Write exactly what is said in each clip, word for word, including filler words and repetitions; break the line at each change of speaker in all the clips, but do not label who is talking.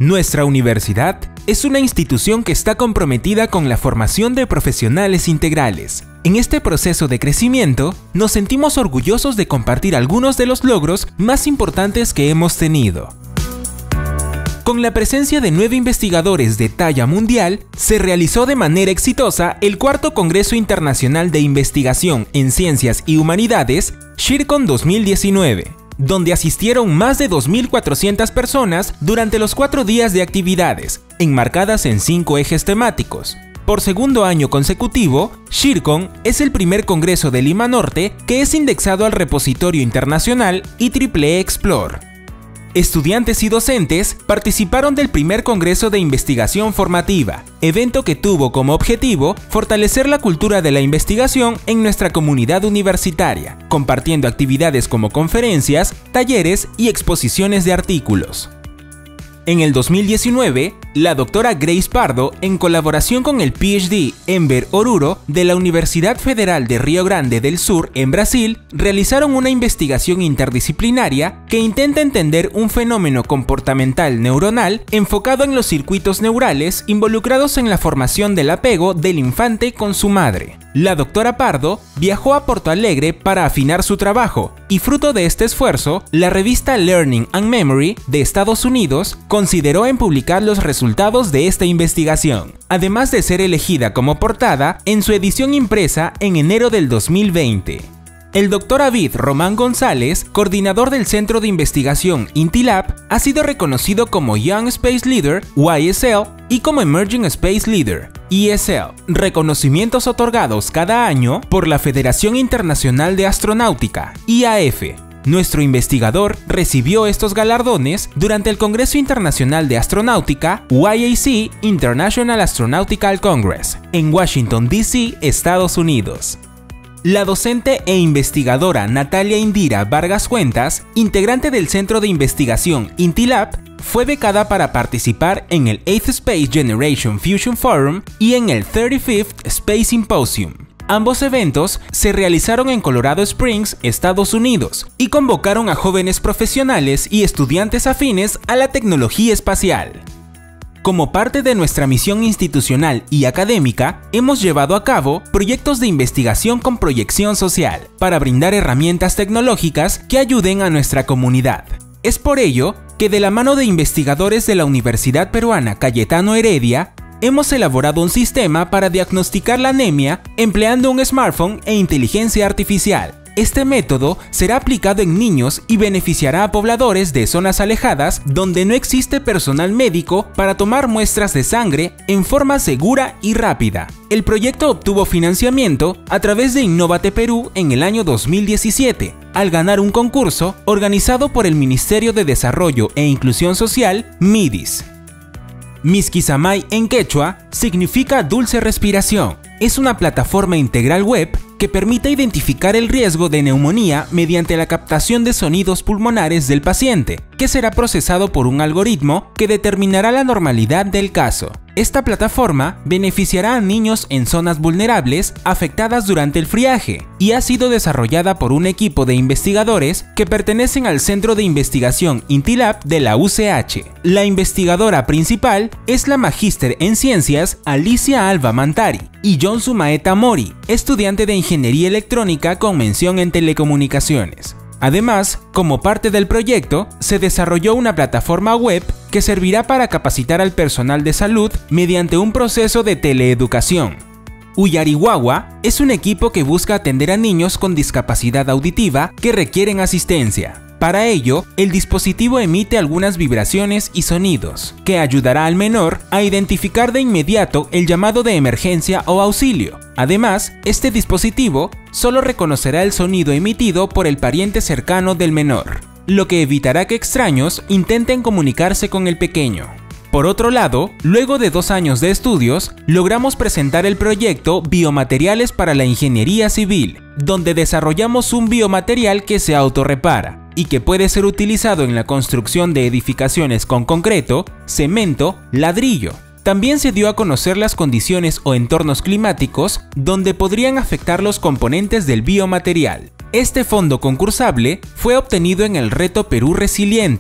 Nuestra universidad es una institución que está comprometida con la formación de profesionales integrales. En este proceso de crecimiento, nos sentimos orgullosos de compartir algunos de los logros más importantes que hemos tenido. Con la presencia de nueve investigadores de talla mundial, se realizó de manera exitosa el cuarto Congreso Internacional de Investigación en Ciencias y Humanidades, SHIRCON dos mil diecinueve. Donde asistieron más de dos mil cuatrocientas personas durante los cuatro días de actividades, enmarcadas en cinco ejes temáticos. Por segundo año consecutivo, SHIRCON es el primer congreso de Lima Norte que es indexado al repositorio internacional I triple E Explore. Estudiantes y docentes participaron del primer Congreso de Investigación Formativa, evento que tuvo como objetivo fortalecer la cultura de la investigación en nuestra comunidad universitaria, compartiendo actividades como conferencias, talleres y exposiciones de artículos. En el dos mil diecinueve, la doctora Grace Pardo, en colaboración con el P H D Enver Oruro de la Universidad Federal de Río Grande del Sur en Brasil, realizaron una investigación interdisciplinaria que intenta entender un fenómeno comportamental neuronal enfocado en los circuitos neurales involucrados en la formación del apego del infante con su madre. La doctora Pardo viajó a Porto Alegre para afinar su trabajo y fruto de este esfuerzo, la revista Learning and Memory de Estados Unidos consideró en publicar los resultados de esta investigación, además de ser elegida como portada en su edición impresa en enero del dos mil veinte. El doctor Avid Román González, coordinador del Centro de Investigación INTILAB, ha sido reconocido como Young Space Leader Y S L y como Emerging Space Leader E S L, reconocimientos otorgados cada año por la Federación Internacional de Astronáutica, I A F. Nuestro investigador recibió estos galardones durante el Congreso Internacional de Astronáutica Y A C International Astronautical Congress en Washington, D C, Estados Unidos. La docente e investigadora Natalia Indira Vargas Cuentas, integrante del Centro de Investigación INTILAB, fue becada para participar en el eighth Space Generation Fusion Forum y en el thirty-fifth Space Symposium. Ambos eventos se realizaron en Colorado Springs, Estados Unidos, y convocaron a jóvenes profesionales y estudiantes afines a la tecnología espacial. Como parte de nuestra misión institucional y académica, hemos llevado a cabo proyectos de investigación con proyección social para brindar herramientas tecnológicas que ayuden a nuestra comunidad. Es por ello que de la mano de investigadores de la Universidad Peruana Cayetano Heredia, hemos elaborado un sistema para diagnosticar la anemia empleando un smartphone e inteligencia artificial. Este método será aplicado en niños y beneficiará a pobladores de zonas alejadas donde no existe personal médico para tomar muestras de sangre en forma segura y rápida. El proyecto obtuvo financiamiento a través de Innovate Perú en el año dos mil diecisiete, al ganar un concurso organizado por el Ministerio de Desarrollo e Inclusión Social, MIDIS. Miskisamay en quechua significa dulce respiración. Es una plataforma integral web que permite identificar el riesgo de neumonía mediante la captación de sonidos pulmonares del paciente, que será procesado por un algoritmo que determinará la normalidad del caso. Esta plataforma beneficiará a niños en zonas vulnerables afectadas durante el friaje y ha sido desarrollada por un equipo de investigadores que pertenecen al Centro de Investigación INTILAB de la U C H. La investigadora principal es la magíster en ciencias Alicia Alba Mantari y John Sumaeta Mori, estudiante de Ingeniería Electrónica con mención en Telecomunicaciones. Además, como parte del proyecto, se desarrolló una plataforma web que servirá para capacitar al personal de salud mediante un proceso de teleeducación. Uyariwawa es un equipo que busca atender a niños con discapacidad auditiva que requieren asistencia. Para ello, el dispositivo emite algunas vibraciones y sonidos, que ayudará al menor a identificar de inmediato el llamado de emergencia o auxilio. Además, este dispositivo solo reconocerá el sonido emitido por el pariente cercano del menor, lo que evitará que extraños intenten comunicarse con el pequeño. Por otro lado, luego de dos años de estudios, logramos presentar el proyecto Biomateriales para la Ingeniería Civil, donde desarrollamos un biomaterial que se autorrepara y que puede ser utilizado en la construcción de edificaciones con concreto, cemento, ladrillo. También se dio a conocer las condiciones o entornos climáticos donde podrían afectar los componentes del biomaterial. Este fondo concursable fue obtenido en el reto Perú Resiliente,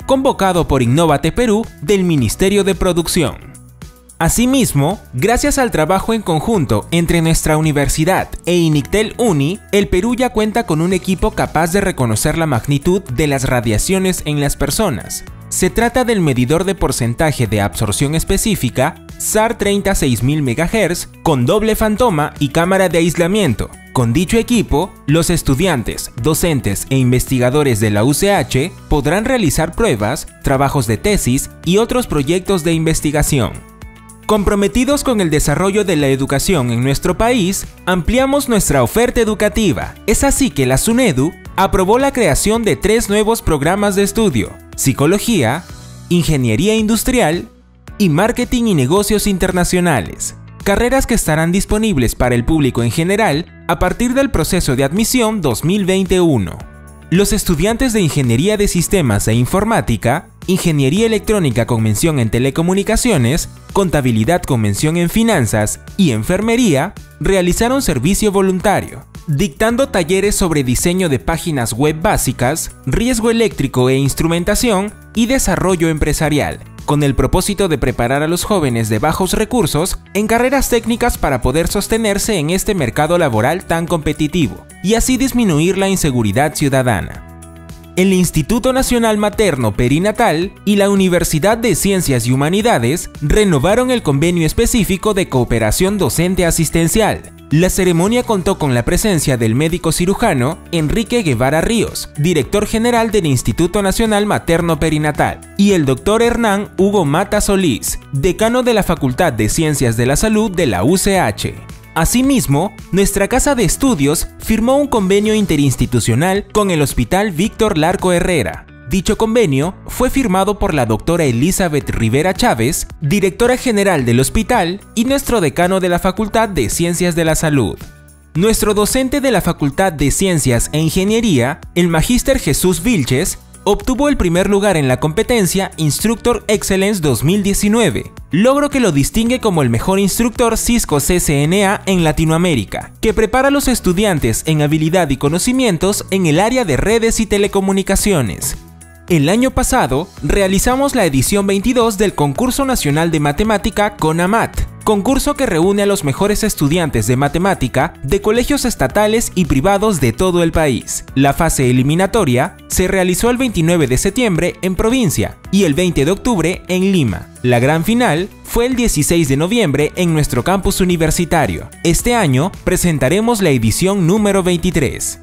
convocado por Innovate Perú del Ministerio de Producción. Asimismo, gracias al trabajo en conjunto entre nuestra universidad e Inictel Uni, el Perú ya cuenta con un equipo capaz de reconocer la magnitud de las radiaciones en las personas. Se trata del medidor de porcentaje de absorción específica S A R treinta a seis mil megahertz con doble fantoma y cámara de aislamiento. Con dicho equipo, los estudiantes, docentes e investigadores de la U C H podrán realizar pruebas, trabajos de tesis y otros proyectos de investigación. Comprometidos con el desarrollo de la educación en nuestro país, ampliamos nuestra oferta educativa. Es así que la SUNEDU aprobó la creación de tres nuevos programas de estudio: Psicología, Ingeniería Industrial y Marketing y Negocios Internacionales. Carreras que estarán disponibles para el público en general a partir del proceso de admisión dos mil veintiuno. Los estudiantes de Ingeniería de Sistemas e Informática, Ingeniería Electrónica con mención en Telecomunicaciones, Contabilidad con mención en Finanzas y Enfermería realizaron servicio voluntario, dictando talleres sobre diseño de páginas web básicas, riesgo eléctrico e instrumentación y desarrollo empresarial, con el propósito de preparar a los jóvenes de bajos recursos en carreras técnicas para poder sostenerse en este mercado laboral tan competitivo y así disminuir la inseguridad ciudadana. El Instituto Nacional Materno Perinatal y la Universidad de Ciencias y Humanidades renovaron el convenio específico de cooperación docente asistencial. La ceremonia contó con la presencia del médico cirujano Enrique Guevara Ríos, director general del Instituto Nacional Materno Perinatal, y el doctor Hernán Hugo Mata Solís, decano de la Facultad de Ciencias de la Salud de la U C H. Asimismo, nuestra casa de estudios firmó un convenio interinstitucional con el Hospital Víctor Larco Herrera. Dicho convenio fue firmado por la doctora Elizabeth Rivera Chávez, directora general del hospital y nuestro decano de la Facultad de Ciencias de la Salud. Nuestro docente de la Facultad de Ciencias e Ingeniería, el magíster Jesús Vilches, obtuvo el primer lugar en la competencia Instructor Excellence dos mil diecinueve, logro que lo distingue como el mejor instructor Cisco C C N A en Latinoamérica, que prepara a los estudiantes en habilidad y conocimientos en el área de redes y telecomunicaciones. El año pasado, realizamos la edición veintidós del Concurso Nacional de Matemática CONAMAT, concurso que reúne a los mejores estudiantes de matemática de colegios estatales y privados de todo el país. La fase eliminatoria se realizó el veintinueve de septiembre en provincia y el veinte de octubre en Lima. La gran final fue el dieciséis de noviembre en nuestro campus universitario. Este año presentaremos la edición número veintitrés.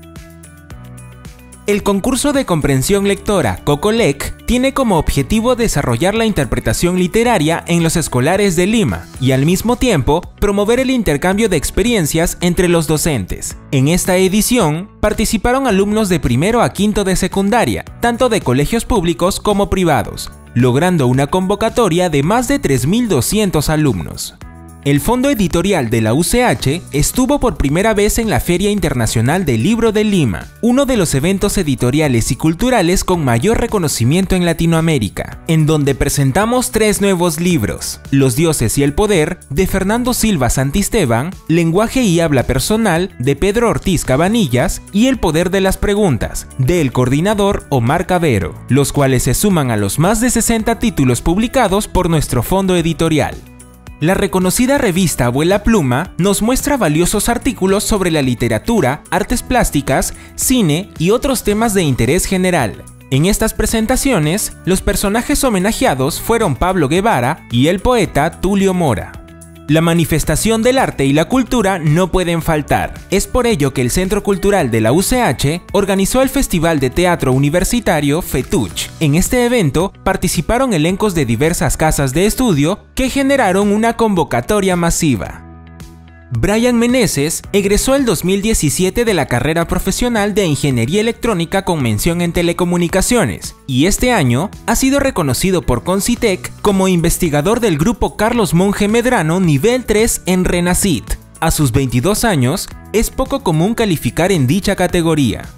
El concurso de comprensión lectora COCOLEC tiene como objetivo desarrollar la interpretación literaria en los escolares de Lima y al mismo tiempo promover el intercambio de experiencias entre los docentes. En esta edición participaron alumnos de primero a quinto de secundaria, tanto de colegios públicos como privados, logrando una convocatoria de más de tres mil doscientos alumnos. El Fondo Editorial de la U C H estuvo por primera vez en la Feria Internacional del Libro de Lima, uno de los eventos editoriales y culturales con mayor reconocimiento en Latinoamérica, en donde presentamos tres nuevos libros: Los dioses y el poder, de Fernando Silva Santisteban, Lenguaje y habla personal, de Pedro Ortiz Cabanillas, y El poder de las preguntas, del coordinador Omar Cabero, los cuales se suman a los más de sesenta títulos publicados por nuestro fondo editorial. La reconocida revista Abuela Pluma nos muestra valiosos artículos sobre la literatura, artes plásticas, cine y otros temas de interés general. En estas presentaciones, los personajes homenajeados fueron Pablo Guevara y el poeta Tulio Mora. La manifestación del arte y la cultura no pueden faltar. Es por ello que el Centro Cultural de la U C H organizó el Festival de Teatro Universitario FETUCH. En este evento participaron elencos de diversas casas de estudio que generaron una convocatoria masiva. Brian Meneses egresó el dos mil diecisiete de la carrera profesional de Ingeniería Electrónica con mención en Telecomunicaciones y este año ha sido reconocido por Concitec como investigador del grupo Carlos Monge Medrano nivel tres en RENACIT. A sus veintidós años, es poco común calificar en dicha categoría.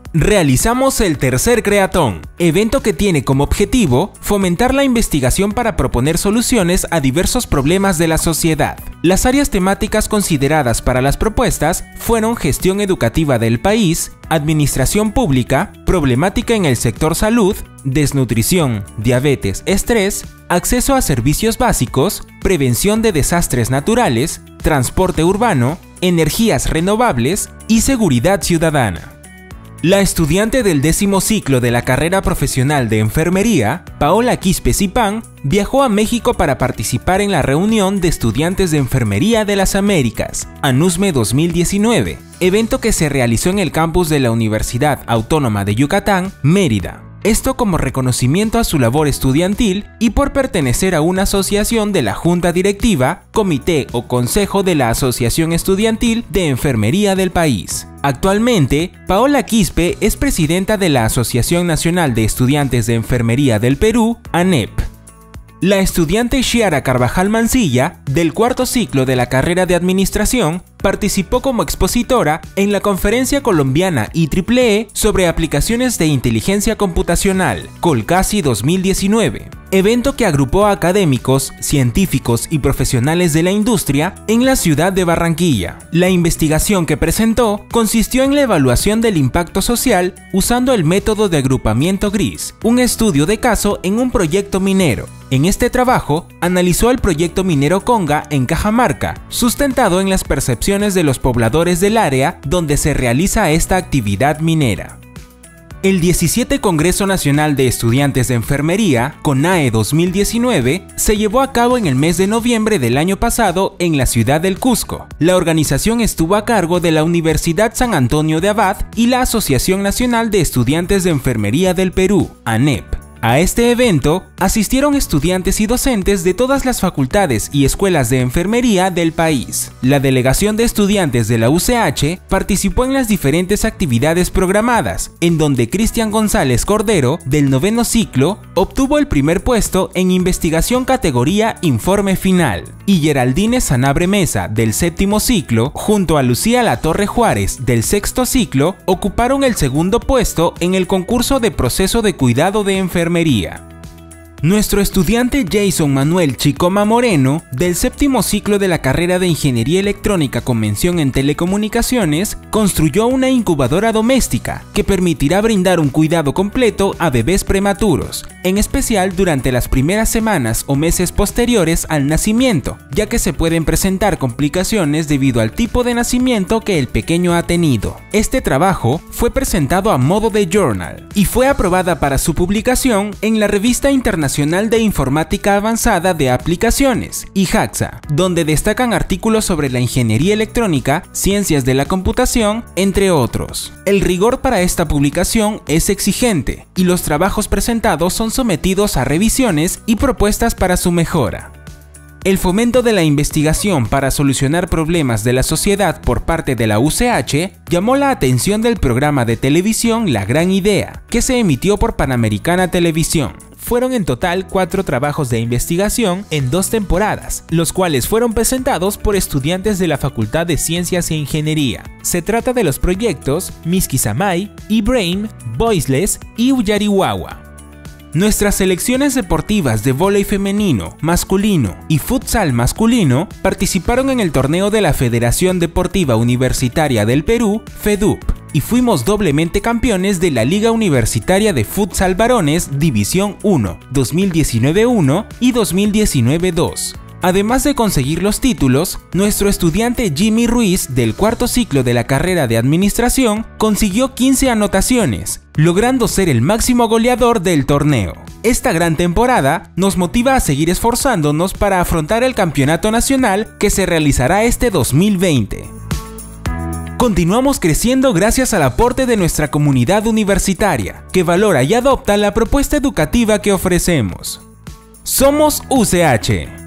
Realizamos el tercer Creatón, evento que tiene como objetivo fomentar la investigación para proponer soluciones a diversos problemas de la sociedad. Las áreas temáticas consideradas para las propuestas fueron gestión educativa del país, administración pública, problemática en el sector salud, desnutrición, diabetes, estrés, acceso a servicios básicos, prevención de desastres naturales, transporte urbano, energías renovables y seguridad ciudadana. La estudiante del décimo ciclo de la carrera profesional de enfermería, Paola Quispe Zipán, viajó a México para participar en la reunión de estudiantes de enfermería de las Américas, ANUSME dos mil diecinueve, evento que se realizó en el campus de la Universidad Autónoma de Yucatán, Mérida. Esto como reconocimiento a su labor estudiantil y por pertenecer a una asociación de la Junta Directiva, Comité o Consejo de la Asociación Estudiantil de Enfermería del país. Actualmente, Paola Quispe es presidenta de la Asociación Nacional de Estudiantes de Enfermería del Perú, ANEP. La estudiante Xiara Carvajal Mancilla, del cuarto ciclo de la carrera de Administración, participó como expositora en la Conferencia Colombiana I triple E sobre aplicaciones de inteligencia computacional, Colcasi dos mil diecinueve, evento que agrupó a académicos, científicos y profesionales de la industria en la ciudad de Barranquilla. La investigación que presentó consistió en la evaluación del impacto social usando el método de agrupamiento gris, un estudio de caso en un proyecto minero. En este trabajo, analizó el proyecto minero Conga en Cajamarca, sustentado en las percepciones de los pobladores del área donde se realiza esta actividad minera. El diecisiete Congreso Nacional de Estudiantes de Enfermería, CONAE dos mil diecinueve, se llevó a cabo en el mes de noviembre del año pasado en la ciudad del Cusco. La organización estuvo a cargo de la Universidad San Antonio de Abad y la Asociación Nacional de Estudiantes de Enfermería del Perú, ANEP. A este evento asistieron estudiantes y docentes de todas las facultades y escuelas de enfermería del país. La delegación de estudiantes de la U C H participó en las diferentes actividades programadas, en donde Cristian González Cordero, del noveno ciclo, obtuvo el primer puesto en investigación categoría Informe Final, y Geraldine Sanabre Mesa, del séptimo ciclo, junto a Lucía Latorre Juárez, del sexto ciclo, ocuparon el segundo puesto en el concurso de proceso de cuidado de enfermería. Nuestro estudiante Jason Manuel Chicoma Moreno, del séptimo ciclo de la carrera de Ingeniería Electrónica con mención en Telecomunicaciones, construyó una incubadora doméstica que permitirá brindar un cuidado completo a bebés prematuros, en especial durante las primeras semanas o meses posteriores al nacimiento, ya que se pueden presentar complicaciones debido al tipo de nacimiento que el pequeño ha tenido. Este trabajo fue presentado a modo de journal y fue aprobada para su publicación en la Revista Internacional Nacional de Informática Avanzada de Aplicaciones, IJAXA, donde destacan artículos sobre la ingeniería electrónica, ciencias de la computación, entre otros. El rigor para esta publicación es exigente y los trabajos presentados son sometidos a revisiones y propuestas para su mejora. El fomento de la investigación para solucionar problemas de la sociedad por parte de la U C H llamó la atención del programa de televisión La Gran Idea, que se emitió por Panamericana Televisión. Fueron en total cuatro trabajos de investigación en dos temporadas, los cuales fueron presentados por estudiantes de la Facultad de Ciencias e Ingeniería. Se trata de los proyectos Miskisamay, eBrain, Voiceless y Uyariwawa. Nuestras selecciones deportivas de vóley femenino, masculino y futsal masculino participaron en el torneo de la Federación Deportiva Universitaria del Perú, FEDUP, y fuimos doblemente campeones de la Liga Universitaria de Futsal Varones División uno, dos mil diecinueve uno y dos mil diecinueve dos. Además de conseguir los títulos, nuestro estudiante Jimmy Ruiz, del cuarto ciclo de la carrera de Administración, consiguió quince anotaciones, logrando ser el máximo goleador del torneo. Esta gran temporada nos motiva a seguir esforzándonos para afrontar el campeonato nacional que se realizará este dos mil veinte. Continuamos creciendo gracias al aporte de nuestra comunidad universitaria, que valora y adopta la propuesta educativa que ofrecemos. Somos U C H.